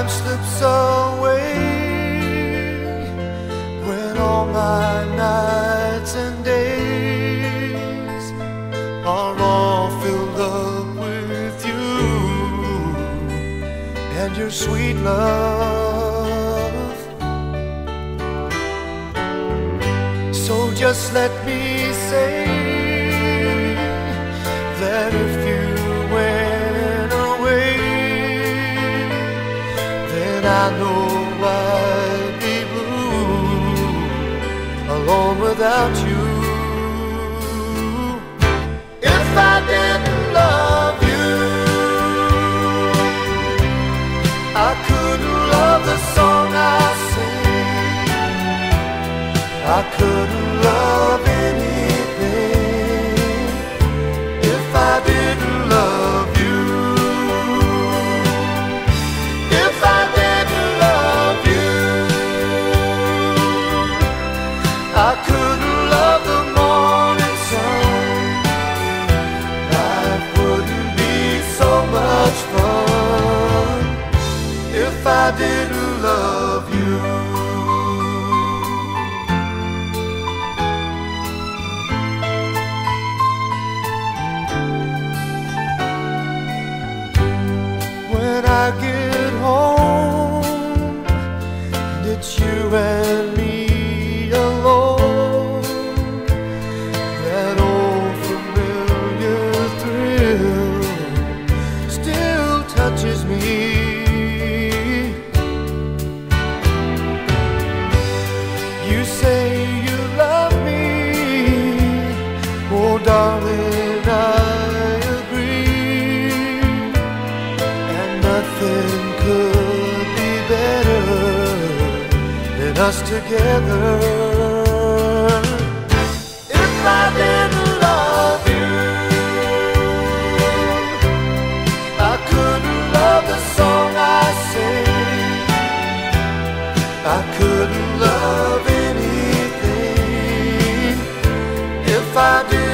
time slips away, when all my nights and days are all filled up with you and your sweet love. So just let me say that if you went away, then I know I'd be blue alone without you. If I didn't love you, I couldn't love the song I sing. I couldn't love anything if I didn't love you. If I didn't love you, I couldn't love the morning sun. Life wouldn't be so much fun if I didn't love you. When I get home, and it's you and me alone, that old familiar thrill still touches me. You say you love me, oh darling, I agree, and nothing could be better than us together. If I didn't love you, I couldn't love the song I sing. I couldn't love anything if I didn't